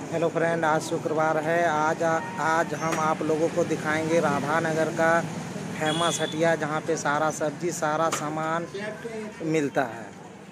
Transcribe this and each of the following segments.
Hello friend, आज शुक्रवार है। आज हम आप लोगों को दिखाएंगे राधानगर का फेमस हटिया, जहां पे सारा सब्जी सारा सामान मिलता है।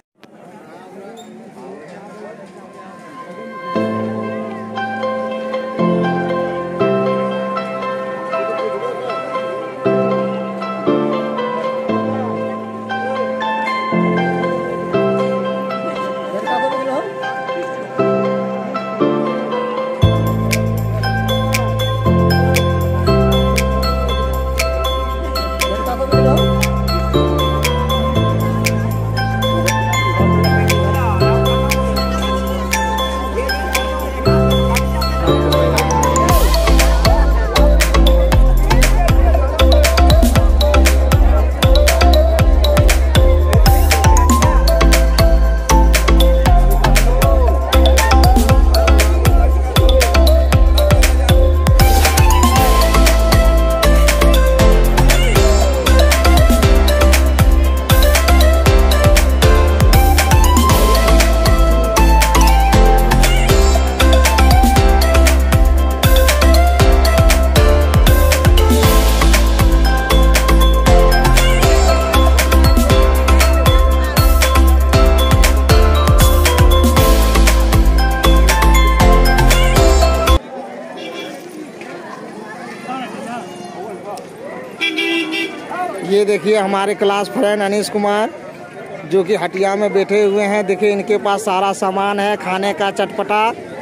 ये देखिए हमारे क्लास फ्रेंड अनीश कुमार, जो कि हटिया में बैठे हुए हैं। देखिए इनके पास सारा सामान है खाने का, चटपटा।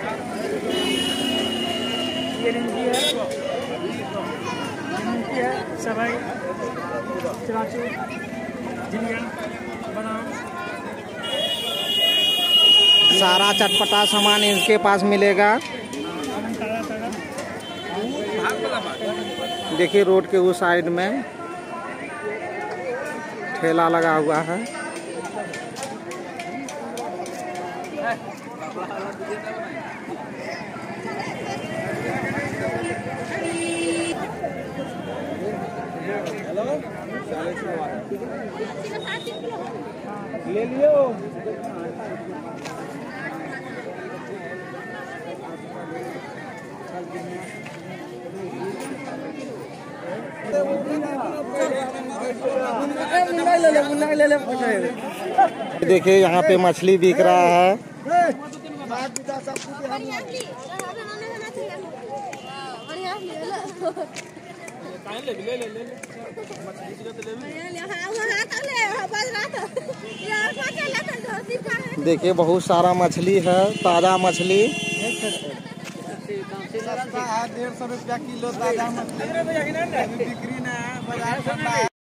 सारा चटपटा सामान इनके पास मिलेगा। देखिए रोड के उस साइड में ठेला लगा हुआ है। ले लियो। देखिए यहाँ पे मछली बिक रहा है। देखिए बहुत सारा मछली है, ताजा मछली। 150 रुपया किलो ताजा मछली बिक्री ना है।